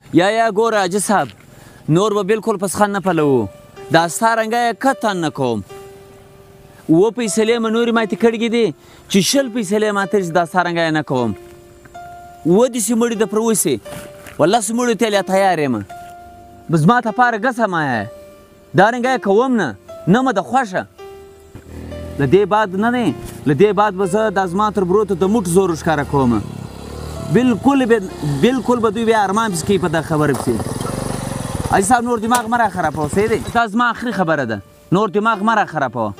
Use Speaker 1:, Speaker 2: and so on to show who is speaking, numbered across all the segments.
Speaker 1: یا ګوره حاجي صاحب نور به بلکل پسخان نه پلوو دا ستا رنګه یې قطعا نه کوم 7 فیصلې مې نورې ماتې کړي دي چې 20 فیصلې ماته چې دا ستا رنګه یې نه کوم 7 داسې مړي د پر اوسې والله څه مړو ته تیار یم به زما تپاره ګسه مایه دا رنګه یې کوم نه مې د خوښه له دې بعد نه دی له دې بعد به زه دا زما تر بروتو د موټ زور ښکاره کوم بلکل به دوی بیا ارمان پسې کوي په دغه خبره پسې حاجي صاحب نور دماغ مه را خرابوه صحیح دی دا زما آخري خبره ده نور دماغ مه را خرابوه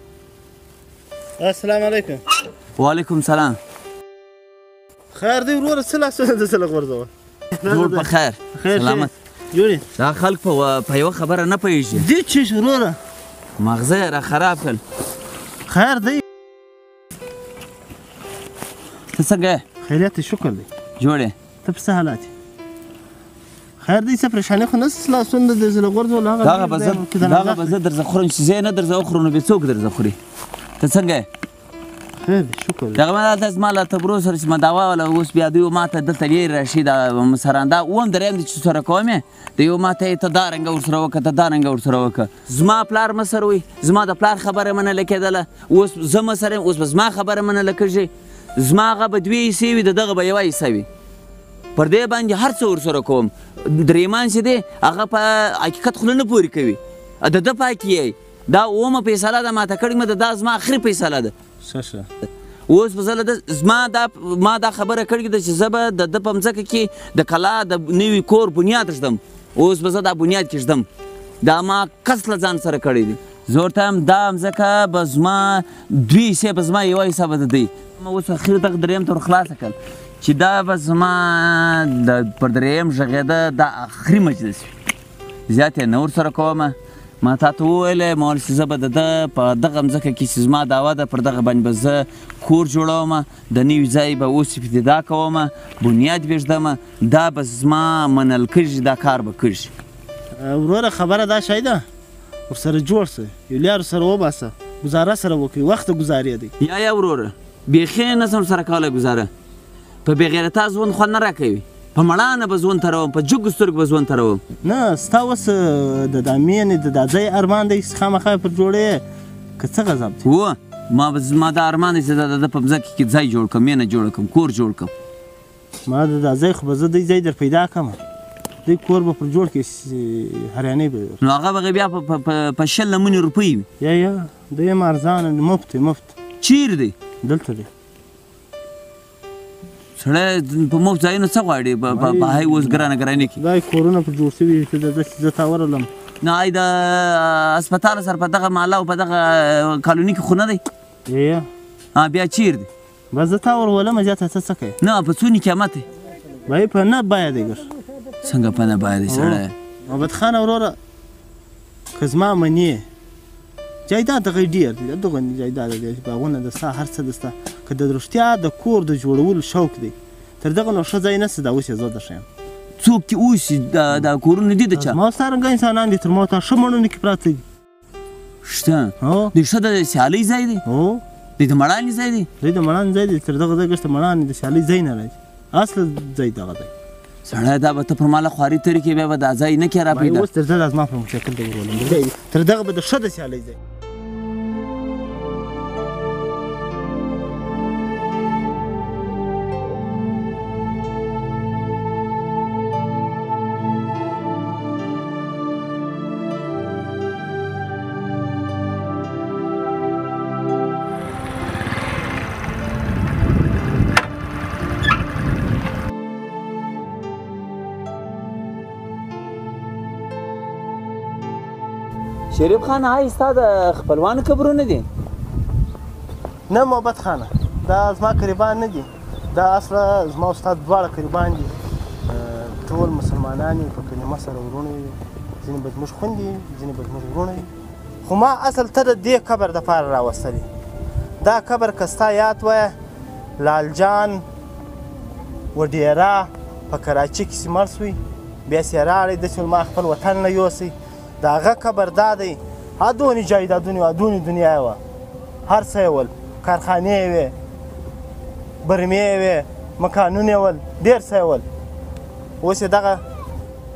Speaker 2: السلام علیکم
Speaker 1: وعلیکم سلام
Speaker 2: خیر دی وروره څه لاسونه دسې لږ غورځوه
Speaker 1: جوړ په خیر سلامت
Speaker 2: جوړې
Speaker 1: دا خلک په یوه خبره نه پوهېږي
Speaker 2: دې چې وروره
Speaker 1: مغزه یې را خراب کړل
Speaker 2: خیر دی
Speaker 1: ته څنګه یې
Speaker 2: خیریت دی شکر دی
Speaker 1: جوړې
Speaker 2: ته په څه حالات یې خیر دی څه پریشاني خو نشته لاسونه دې زه لږ غورځول
Speaker 1: دغه به زه درځه خورم چې زه یې نه درځه وخورو نو بیا څوک درځه خوري ته څنګه یې
Speaker 2: خیر دی شکر دی
Speaker 1: دغه مې دلته زما له تبرو سره چې مداوا وله اوس بیا دوی ماته دلته لرې راشي دا مثلا دا اووم دریم دی چې سره کوم یې دوی ماته ته دا رنګه ورسره وکړه ته دا رنګه ورسره وکړه زما پلار مصر وي زما د پلار خبره منله کېدله اوس زه مصر یم اوس به زما خبره منله کېږي زما هغه به 2 حصې وي د دغه به 1 حصه وي پر دې باندې هر څه ورسره کوم درېمان چې دی هغه په حقیقت خوله نه پورې کوي د ده پاکې یې دا اومه فیصله ده ماته کړې مه ده دا زما آخري فیصله ده اوس به زه له ما دا خبره کړې ده چې زه به د ده په مځکه کې د کلا د نوي کور بنیاد ږدم اوس به زه دا بنیاد کېږدم دا ما کس له ځان سره کړی دی زه ورته وایم دا مځکه به زما 2 حصې به زما 1 حصه به د دی اوس اخر دغه درېیم ته ورخلاصه کړل چې دا به زما پر درېیم غږېده دا آخري مجلس وي زیات یې نه ورسره کومه ما تا ته وویلی ما ویل چې زه به د ده په دغه مځکه کې چې زما دعوه ده پر دغه باندې به زه کور جوړوم د نوي ځای به اوس ابتدا کوم بنیاد به ږدم دا به زما منل کېږي دا کار به کېږي
Speaker 2: وروره خبره دا شی ده ورسره جوړ سه یو لار سره وباسه ګزاره سره وکړي وخت ګزارې دی
Speaker 1: یا وروره بیخي نه شم سره کولی ګزاره په بېغیرته ژوند خوند نه راکوي په مړانه به ژوند تېروم په جګو سترګو به ژوند تېروم
Speaker 2: نه ستا اوس د دا مینې د دا ځای ارمان دی چې خامخا پر جوړې که څه غضب دی
Speaker 1: ما دا ارمان دی چې د ده په مځکه کې ځای جوړ کړم مینه جوړه کړم کور جوړ کړم
Speaker 2: ما د دا ځای خو به زه دی ځای در پیدا کړم دی کور به پر جوړ کړي هریانۍ به
Speaker 1: نو هغه به بیا په 20 لمونې روپۍ وي
Speaker 2: یا دی یم ارزانه مفت
Speaker 1: چیرې دی
Speaker 2: دلته دی
Speaker 1: سړی په مفت ځایونه څه غواړي په هی اوس ګرانه کې
Speaker 2: دا کورونه په جوړ شوي چې زه تا ورغلم
Speaker 1: نه د هسپتال سره په دغه محله او په دغه کالوني کې خو نه دی بیا چیر دی
Speaker 2: بس زه تا ورولم زیاته ته څه کوې
Speaker 1: نه په څونې قیامت دی
Speaker 2: بهی په نه باید دی ګر
Speaker 1: څنګه په نه باید دی سړی
Speaker 2: محمد خان وروره که زما منې جایداد دغه ډېر دی دغه جایداد دی باغونه د ستا هر څه د ستا که د رښتیا د کور د جوړولو شوق دی تر دغه نو ښه ځای نشته دا اوس یې زه درښیم
Speaker 1: څوک چې اوسي دا کورونه دي د چا
Speaker 2: زما ستا رنګه انسانان دي تر ما ته ښه مړونه کې پراته دي
Speaker 1: شته دوی ښه د سیالۍ ځای دی دوی د مړانې ځای دی
Speaker 2: دوی د مړانې ځای دی تر دغه ځای ګرځته مړانې د سیالۍ ځای نه راځي اصل ځای دغه دی
Speaker 1: سړی دا به ته پر ماله خواري تېرې کړې بیا به دا ځای نه کې را پیدا
Speaker 2: اوس تر زه دا زما په موټرسایکل ته ورولم تر دغه به د ښه د سیالۍ ځای
Speaker 1: شریف خان هاي ستا د خپلوانو قبرونه دي
Speaker 2: نه محبت خانه دا زما قریبان نه دي دا اصله زما استاد دواړه قریبان دي ټول مسلمانان یې په کلمه سره ورونه وي ځینې به زموږ خویندې ځینې به زموږ ورونه وي خو ما اصل ته د دې قبر دپاره راوستلي دا قبر که ستا یاد وایه لالجان وډیرا په کراچۍ کې چې مړ سوی بیا چې یې راغی داسې ول ما خپل وطن نه یوسی د هغه قبر دا دی ادونې جایدادونه وه ادونې دنیا یې وه هر څه یې ول کارخانې یې وې برمې یې وې مکانونه یې ول ډېر څه یې ول اوس یې دغه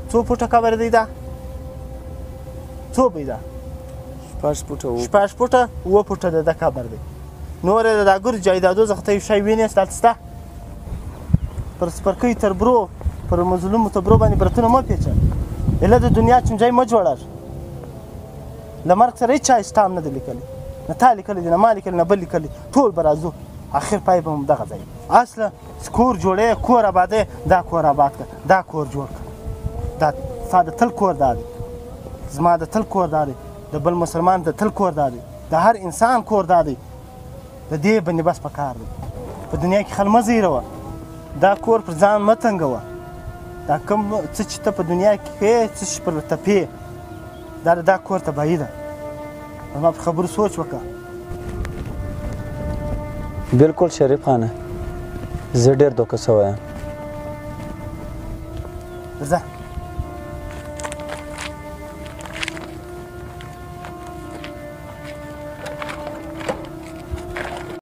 Speaker 2: څو فوټه قبر دی دا څو دی دا
Speaker 1: 6 فوټه
Speaker 2: 6 فوټه 7 فوټه د قبر دی نور د دا ګور جایدادو څخه ته یو شی وینې دلته شته پر سپرکۍ تر برو پر مظلومو تبرو باندې برتونه مه پیچه ایله د دنیا چونجی مه جوړه له مرګ سره هېڅ چا اسلام نه دی لیکلی نه تا لیکلی دی نه ما لیکلی نه بل لیکلی ټول به راځو آخر پای به هم دغه ځای اصله کور جوړې کور آبادی دا کور آباد کړه دا کور جوړ کړه دا ستا د تل کور دا دی زما د تل کور دا دی د بل مسلمان د تل کور دا دی د هر انسان کور دا دی د دې بندوبست پکار دی په دنیا کې خل مه زیروه دا کور پر ځان مه تنګوه دا کوم څه چې ته په دنیا کې کوې څه چې پر تپې دا کور تباهي ده زما په خبرو سوچ وکړه
Speaker 1: بالکل شریف خانه زه ډېر دوکه سوی یم
Speaker 2: ځه